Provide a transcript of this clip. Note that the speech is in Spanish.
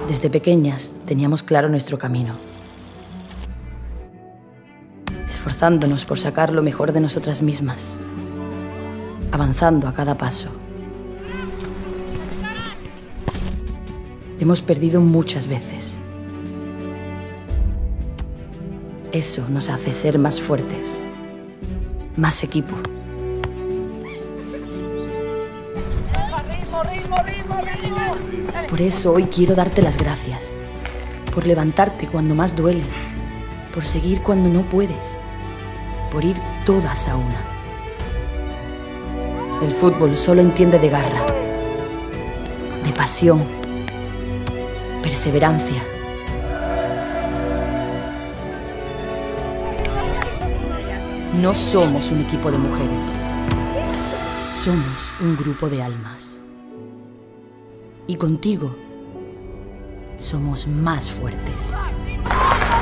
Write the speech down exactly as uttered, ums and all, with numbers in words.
Desde pequeñas teníamos claro nuestro camino, esforzándonos por sacar lo mejor de nosotras mismas, avanzando a cada paso. Hemos perdido muchas veces. Eso nos hace ser más fuertes, más equipo. Por eso hoy quiero darte las gracias, por levantarte cuando más duele, por seguir cuando no puedes, por ir todas a una. El fútbol solo entiende de garra, de pasión, perseverancia. No somos un equipo de mujeres, somos un grupo de almas. Y contigo somos más fuertes.